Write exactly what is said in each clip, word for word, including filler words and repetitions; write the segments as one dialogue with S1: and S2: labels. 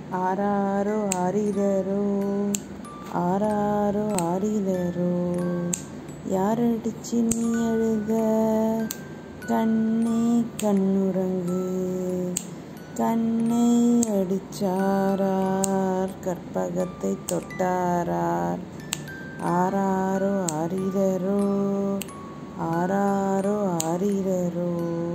S1: ஆராரோ ஆரிரரோ ஆராரோ ஆரிரரோ யாரடிச்சு நீ எழுத கண்ணே கண்ணுறங்கு கண்ணை அடிச்சாரார் கற்பகத்தை தொட்டாரார் ஆராரோ ஆரிரரோ ஆராரோ ஆரிரரோ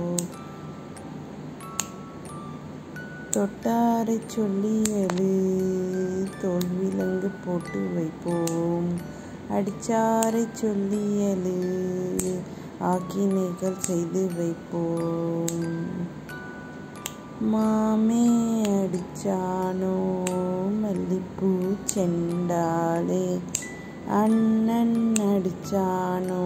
S1: தொட்டாரை சொல்லி எழு தோல்விலங்கு போட்டு வைப்போம் அடிச்சாரை சொல்லி எழு ஆக்கினைகள் செய்து வைப்போம் மாமே அடிச்சானோ மல்லிப்பூ செண்டாலே அண்ணன் அடிச்சானோ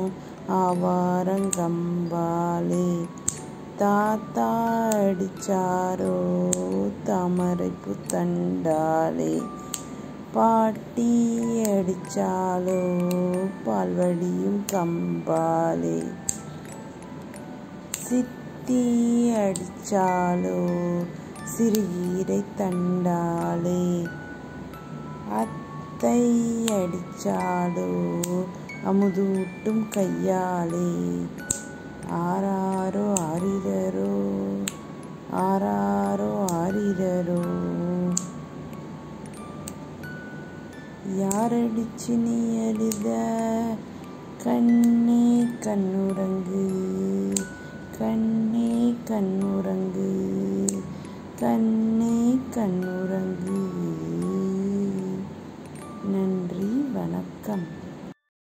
S1: ஆவாரங்கம்பாலே தாத்தா அடிச்சாரோ தாமரைப்பூ தண்டாலே பாட்டி அடிச்சாலோ பால்வடியும் கம்பாலே சித்தி அடிச்சாலோ சிறுகீரை தண்டாலே அத்தை அடிச்சாலோ அமுதூட்டும் கையாலே ஆராரோ ஆரிரரோ ஆராரோ ஆரிரரோ யாரடிச்சு நீ எழுத கண்ணே கண்ணுறங்கு கண்ணே கண்ணுறங்கு கண்ணே கண்ணுறங்கு.